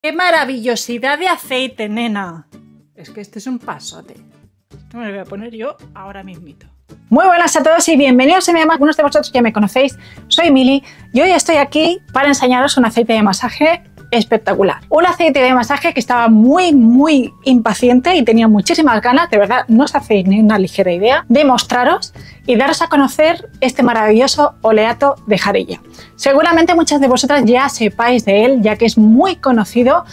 ¡Qué maravillosidad de aceite, nena! Es que este es un pasote. Esto me lo voy a poner yo ahora mismito. Muy buenas a todos y bienvenidos a mi canal. Algunos de vosotros ya me conocéis, soy Mili y hoy estoy aquí para enseñaros un aceite de masaje espectacular. Un aceite de masaje que estaba muy impaciente y tenía muchísimas ganas, de verdad no os hacéis ni una ligera idea, de mostraros y daros a conocer este maravilloso oleato de jarilla. Seguramente muchas de vosotras ya sepáis de él, ya que es muy conocido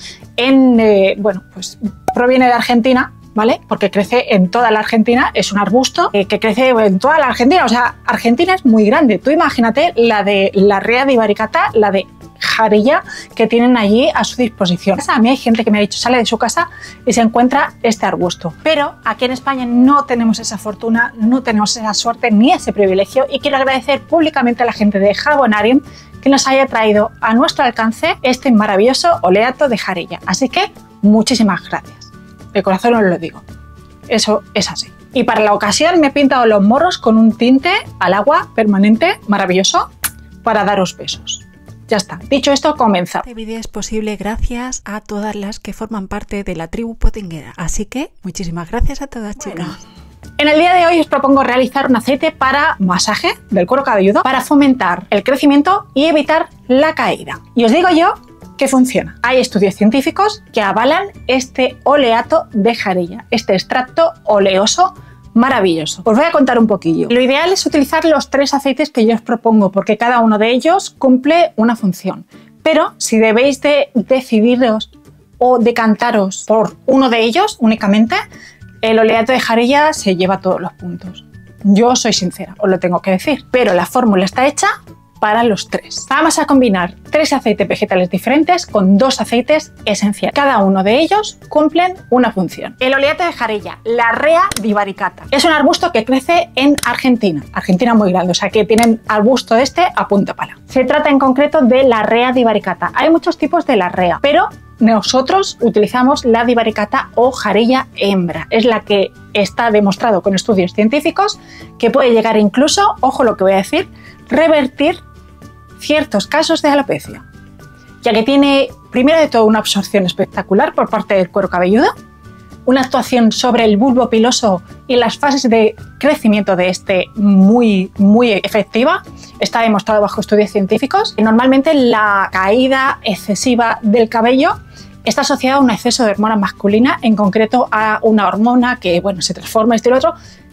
bueno, pues proviene de Argentina, ¿vale? Porque crece en toda la Argentina, es un arbusto que crece en toda la Argentina, o sea, Argentina es muy grande. Tú imagínate la de la rea de Ibaricata, la de jarilla que tienen allí a su disposición. A mí hay gente que me ha dicho, sale de su casa y se encuentra este arbusto. Pero aquí en España no tenemos esa fortuna, no tenemos esa suerte ni ese privilegio y quiero agradecer públicamente a la gente de Jabonarium que nos haya traído a nuestro alcance este maravilloso oleato de jarilla. Así que muchísimas gracias. De corazón os lo digo. Eso es así. Y para la ocasión me he pintado los morros con un tinte al agua permanente maravilloso para daros besos. Ya está. Dicho esto, comenzamos. Este vídeo es posible gracias a todas las que forman parte de la tribu potinguera. Así que muchísimas gracias a todas, chicas. En el día de hoy os propongo realizar un aceite para masaje del cuero cabelludo para fomentar el crecimiento y evitar la caída. Y os digo yo que funciona. Hay estudios científicos que avalan este oleato de jarilla, este extracto oleoso maravilloso. Os voy a contar un poquillo. Lo ideal es utilizar los 3 aceites que yo os propongo porque cada uno de ellos cumple una función. Pero si debéis de decidiros o decantaros por uno de ellos únicamente, el oleato de jarilla se lleva todos los puntos. Yo soy sincera, os lo tengo que decir. Pero la fórmula está hecha para los 3. Vamos a combinar 3 aceites vegetales diferentes con 2 aceites esenciales. Cada uno de ellos cumplen una función. El oleato de jarilla, la rea de Ibaricata. Es un arbusto que crece en Argentina. Argentina muy grande, o sea que tienen arbusto este a punta pala. Se trata en concreto de la rea de Ibaricata. Hay muchos tipos de la rea, pero nosotros utilizamos la de Ibaricata o jarilla hembra. Es la que está demostrado con estudios científicos que puede llegar incluso, ojo lo que voy a decir, revertir ciertos casos de alopecia, ya que tiene primero de todo una absorción espectacular por parte del cuero cabelludo, una actuación sobre el bulbo piloso y las fases de crecimiento de este muy efectiva, está demostrado bajo estudios científicos. Y normalmente la caída excesiva del cabello está asociada a un exceso de hormona masculina, en concreto a una hormona que bueno, se transforma esto y lo otro,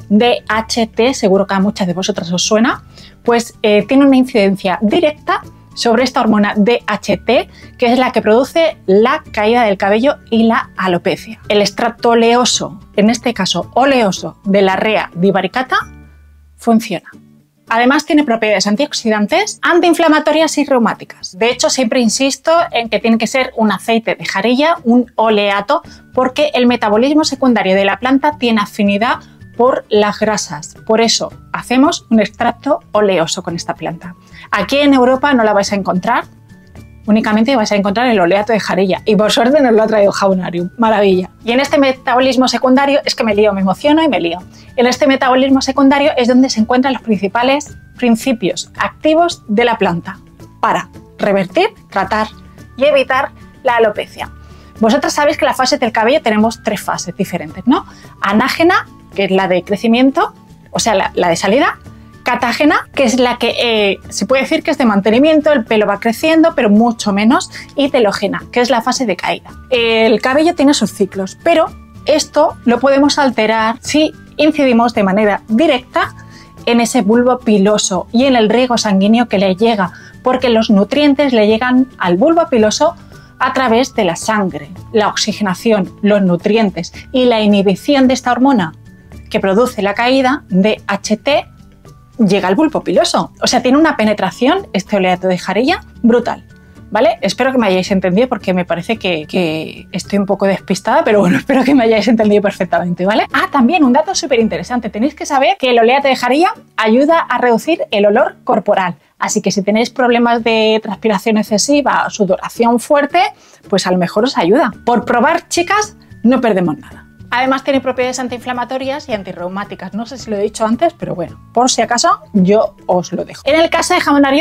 DHT, seguro que a muchas de vosotras os suena, pues tiene una incidencia directa sobre esta hormona DHT, que es la que produce la caída del cabello y la alopecia. El extracto oleoso, en este caso oleoso, de la rea de Ibaricata, funciona. Además tiene propiedades antioxidantes, antiinflamatorias y reumáticas. De hecho, siempre insisto en que tiene que ser un aceite de jarilla, un oleato, porque el metabolismo secundario de la planta tiene afinidad por las grasas. Por eso hacemos un extracto oleoso con esta planta. Aquí en Europa no la vais a encontrar, únicamente vais a encontrar el oleato de jarilla y por suerte nos lo ha traído Jabonarium. Maravilla. Y en este metabolismo secundario, es que me lío, me emociono y me lío. En este metabolismo secundario es donde se encuentran los principales principios activos de la planta para revertir, tratar y evitar la alopecia. Vosotras sabéis que la fase del cabello tenemos 3 fases diferentes, ¿no? Anágena, que es la de crecimiento, o sea, la de salida. Catágena, que es la que se puede decir que es de mantenimiento, el pelo va creciendo, pero mucho menos. Y telógena, que es la fase de caída. El cabello tiene sus ciclos, pero esto lo podemos alterar si incidimos de manera directa en ese bulbo piloso y en el riego sanguíneo que le llega, porque los nutrientes le llegan al bulbo piloso a través de la sangre, la oxigenación, los nutrientes y la inhibición de esta hormona que produce la caída de DHT llega al bulbo piloso. O sea, tiene una penetración, este oleato de jarilla, brutal, ¿vale? Espero que me hayáis entendido porque me parece que estoy un poco despistada, pero bueno, espero que me hayáis entendido perfectamente, ¿vale? Ah, también un dato súper interesante. Tenéis que saber que el oleato de jarilla ayuda a reducir el olor corporal. Así que si tenéis problemas de transpiración excesiva, sudoración fuerte, pues a lo mejor os ayuda. Por probar, chicas, no perdemos nada. Además tiene propiedades antiinflamatorias y antirreumáticas. No sé si lo he dicho antes, pero bueno, por si acaso yo os lo dejo. En el caso de Jabonarium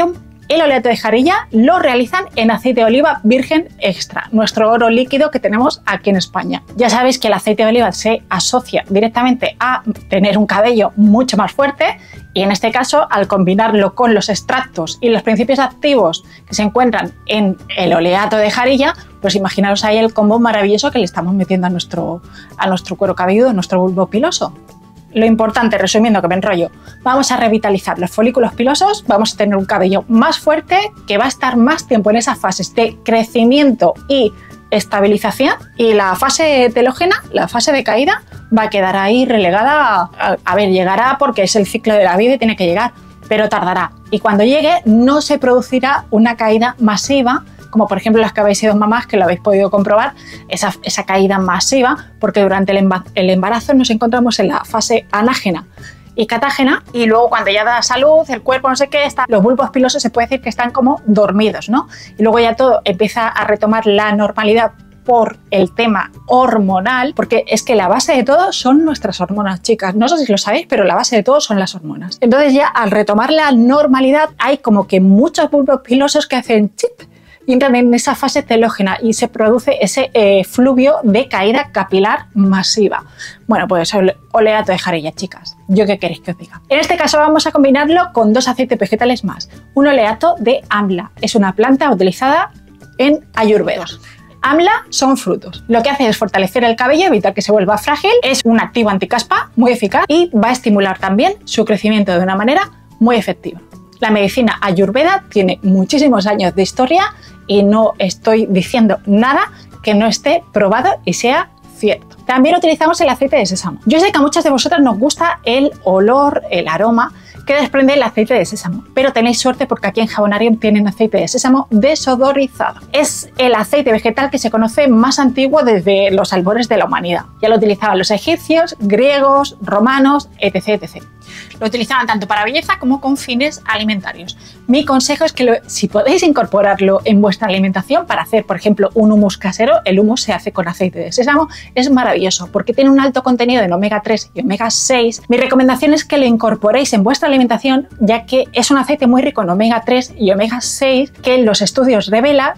El oleato de jarilla lo realizan en aceite de oliva virgen extra, nuestro oro líquido que tenemos aquí en España. Ya sabéis que el aceite de oliva se asocia directamente a tener un cabello mucho más fuerte y en este caso, al combinarlo con los extractos y los principios activos que se encuentran en el oleato de jarilla, pues imaginaros ahí el combo maravilloso que le estamos metiendo a nuestro cuero cabelludo, a nuestro bulbo piloso. Lo importante, resumiendo que me enrollo, vamos a revitalizar los folículos pilosos, vamos a tener un cabello más fuerte que va a estar más tiempo en esas fases de crecimiento y estabilización, y la fase telógena, la fase de caída, va a quedar ahí relegada. A ver, llegará porque es el ciclo de la vida y tiene que llegar, pero tardará. Y cuando llegue no se producirá una caída masiva, como por ejemplo las que habéis sido mamás, que lo habéis podido comprobar, esa caída masiva, porque durante el embarazo nos encontramos en la fase anágena y catágena, y luego cuando ya da salud, el cuerpo no sé qué, los bulbos pilosos se puede decir que están como dormidos, ¿no? Y luego ya todo empieza a retomar la normalidad por el tema hormonal, porque es que la base de todo son nuestras hormonas, chicas. No sé si lo sabéis, pero la base de todo son las hormonas. Entonces ya al retomar la normalidad hay como que muchos bulbos pilosos que hacen chip y entran en esa fase telógena y se produce ese fluvio de caída capilar masiva. Bueno, pues oleato de jarilla, chicas. ¿Yo qué queréis que os diga? En este caso vamos a combinarlo con 2 aceites vegetales más. Un oleato de amla. Es una planta utilizada en Ayurveda. Amla son frutos. Lo que hace es fortalecer el cabello, evitar que se vuelva frágil. Es un activo anticaspa muy eficaz y va a estimular también su crecimiento de una manera muy efectiva. La medicina Ayurveda tiene muchísimos años de historia y no estoy diciendo nada que no esté probado y sea cierto. También utilizamos el aceite de sésamo. Yo sé que a muchas de vosotras nos gusta el olor, el aroma que desprende el aceite de sésamo, pero tenéis suerte porque aquí en Jabonarium tienen aceite de sésamo desodorizado. Es el aceite vegetal que se conoce más antiguo desde los albores de la humanidad. Ya lo utilizaban los egipcios, griegos, romanos, etc, etc. Lo utilizaban tanto para belleza como con fines alimentarios. Mi consejo es que si podéis incorporarlo en vuestra alimentación para hacer, por ejemplo, un hummus casero, el hummus se hace con aceite de sésamo, es maravilloso porque tiene un alto contenido en omega 3 y omega 6. Mi recomendación es que lo incorporéis en vuestra alimentación, ya que es un aceite muy rico en omega 3 y omega 6 que los estudios revelan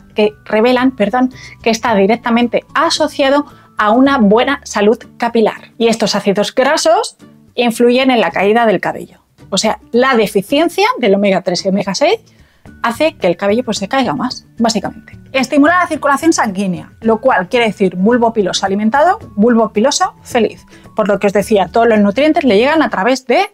que está directamente asociado a una buena salud capilar. Y estos ácidos grasos influyen en la caída del cabello. O sea, la deficiencia del omega 3 y omega 6 hace que el cabello pues se caiga más, básicamente. Estimula la circulación sanguínea, lo cual quiere decir bulbo piloso alimentado, bulbo piloso feliz. Por lo que os decía, todos los nutrientes le llegan a través de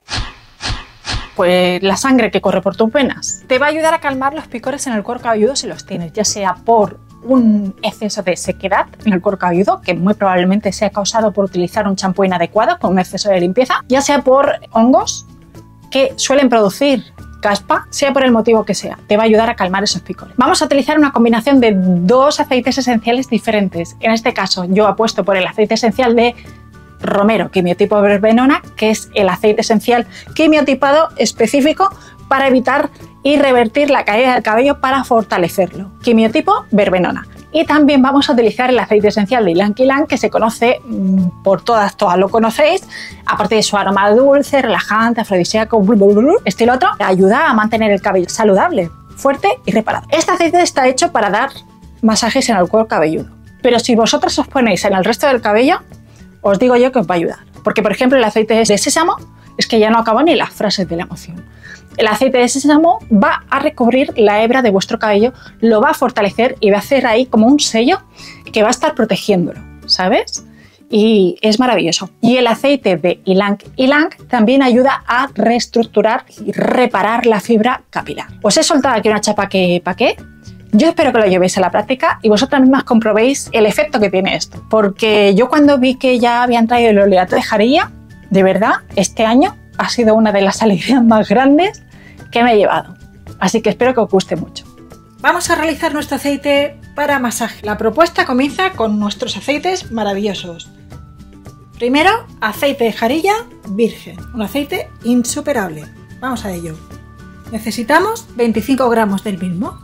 pues la sangre que corre por tus venas. Te va a ayudar a calmar los picores en el cuero cabelludo si los tienes, ya sea por un exceso de sequedad en el cuero cabelludo, que muy probablemente sea causado por utilizar un champú inadecuado con un exceso de limpieza, ya sea por hongos que suelen producir caspa, sea por el motivo que sea, te va a ayudar a calmar esos picores. Vamos a utilizar una combinación de 2 aceites esenciales diferentes. En este caso yo apuesto por el aceite esencial de romero, quimiotipo verbenona, que es el aceite esencial quimiotipado específico para evitar y revertir la caída del cabello para fortalecerlo. Quimiotipo verbenona. Y también vamos a utilizar el aceite esencial de ylang ylang, que se conoce por todas lo conocéis, aparte de su aroma dulce, relajante, afrodisíaco, estilo otro, ayuda a mantener el cabello saludable, fuerte y reparado. Este aceite está hecho para dar masajes en el cuero cabelludo, pero si vosotros os ponéis en el resto del cabello, os digo yo que os va a ayudar. Porque, por ejemplo, el aceite de sésamo, es que ya no acabo ni las frases de la emoción. El aceite de sésamo va a recubrir la hebra de vuestro cabello, lo va a fortalecer y va a hacer ahí como un sello que va a estar protegiéndolo, ¿sabes? Y es maravilloso. Y el aceite de ylang ylang también ayuda a reestructurar y reparar la fibra capilar. Os he soltado aquí una chapa que ¿para qué? Yo espero que lo llevéis a la práctica y vosotras mismas comprobéis el efecto que tiene esto. Porque yo cuando vi que ya habían traído el oleato de jarilla, de verdad, este año ha sido una de las alegrías más grandes que me he llevado. Así que espero que os guste mucho. Vamos a realizar nuestro aceite para masaje. La propuesta comienza con nuestros aceites maravillosos. Primero, aceite de jarilla virgen, un aceite insuperable. Vamos a ello. Necesitamos 25 gramos del mismo.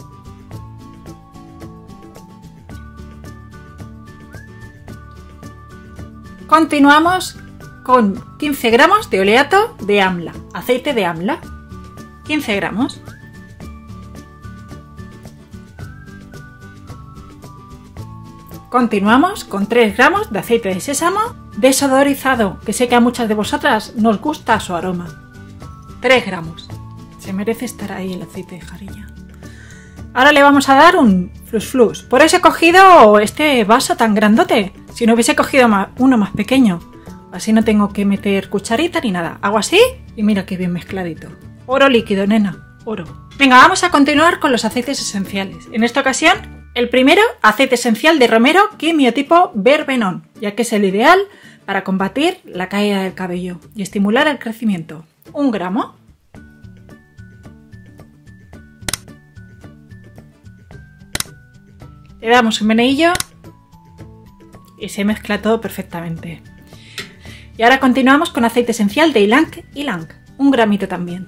Continuamos con 15 gramos de oleato de amla, aceite de amla, 15 gramos. Continuamos con 3 gramos de aceite de sésamo desodorizado, que sé que a muchas de vosotras nos gusta su aroma. 3 gramos. Se merece estar ahí el aceite de jarilla. Ahora le vamos a dar un flus flus. Por eso he cogido este vaso tan grandote. Si no hubiese cogido uno más pequeño. Así no tengo que meter cucharita ni nada. Hago así y mira qué bien mezcladito. Oro líquido, nena. Oro. Venga, vamos a continuar con los aceites esenciales. En esta ocasión, el primero, aceite esencial de romero quimiotipo verbenón, ya que es el ideal para combatir la caída del cabello y estimular el crecimiento. 1 gramo. Le damos un meneillo y se mezcla todo perfectamente. Y ahora continuamos con aceite esencial de ylang ylang, 1 gramito también.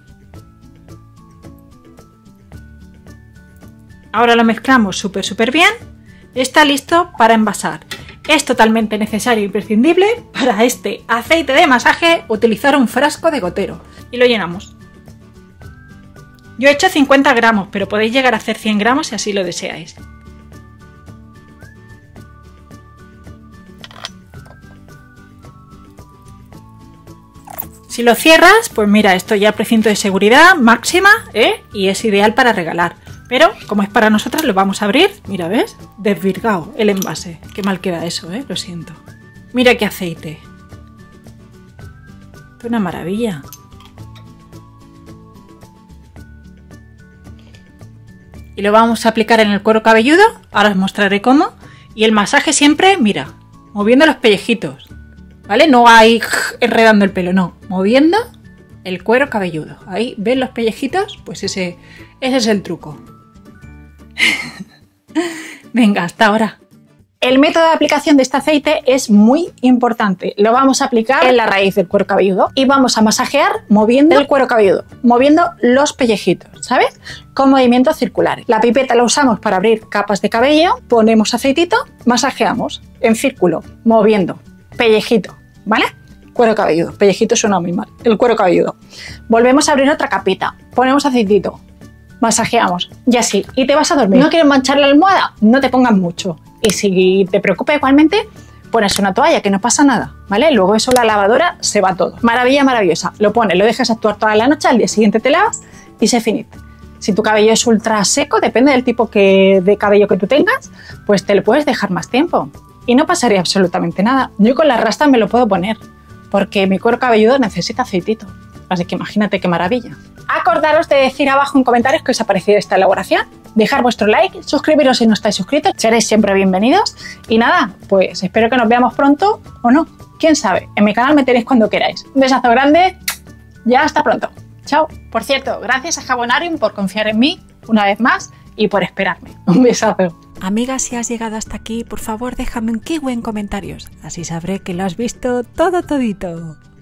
Ahora lo mezclamos súper bien y está listo para envasar. Es totalmente necesario e imprescindible para este aceite de masaje utilizar un frasco de gotero y lo llenamos. Yo he hecho 50 gramos, pero podéis llegar a hacer 100 gramos si así lo deseáis. Si lo cierras, pues mira, esto ya precinto de seguridad máxima, y es ideal para regalar. Pero, como es para nosotras, lo vamos a abrir. Mira, ¿ves? Desvirgado el envase. Qué mal queda eso, lo siento. Mira qué aceite. Es una maravilla. Y lo vamos a aplicar en el cuero cabelludo. Ahora os mostraré cómo. Y el masaje siempre, mira, moviendo los pellejitos. ¿Vale? No hay enredando el pelo, no. Moviendo el cuero cabelludo. Ahí, ¿ven los pellejitos? Pues ese es el truco. Venga, hasta ahora. El método de aplicación de este aceite es muy importante. Lo vamos a aplicar en la raíz del cuero cabelludo y vamos a masajear moviendo el cuero cabelludo, moviendo los pellejitos, ¿sabes? Con movimientos circulares. La pipeta la usamos para abrir capas de cabello, ponemos aceitito, masajeamos en círculo, moviendo. Pellejito, ¿vale? Cuero cabelludo. Pellejito suena muy mal. El cuero cabelludo. Volvemos a abrir otra capita. Ponemos aceitito. Masajeamos. Y así. Y te vas a dormir. ¿No quieres manchar la almohada? No te pongas mucho. Y si te preocupa igualmente, pones una toalla, que no pasa nada, ¿vale? Luego eso la lavadora se va todo. Maravilla maravillosa. Lo pones, lo dejas actuar toda la noche, al día siguiente te lavas y se finita. Si tu cabello es ultra seco, depende del tipo de cabello que tú tengas, pues te lo puedes dejar más tiempo. Y no pasaría absolutamente nada. Yo con las rastas me lo puedo poner, porque mi cuero cabelludo necesita aceitito. Así que imagínate qué maravilla. Acordaros de decir abajo en comentarios qué os ha parecido esta elaboración. Dejar vuestro like, suscribiros si no estáis suscritos, seréis siempre bienvenidos. Y nada, pues espero que nos veamos pronto o no. Quién sabe, en mi canal me tenéis cuando queráis. Un besazo grande, ya hasta pronto. Chao. Por cierto, gracias a Jabonarium por confiar en mí una vez más y por esperarme. Un besazo. Amiga, si has llegado hasta aquí, por favor déjame un kiwi en comentarios, así sabré que lo has visto todo todito.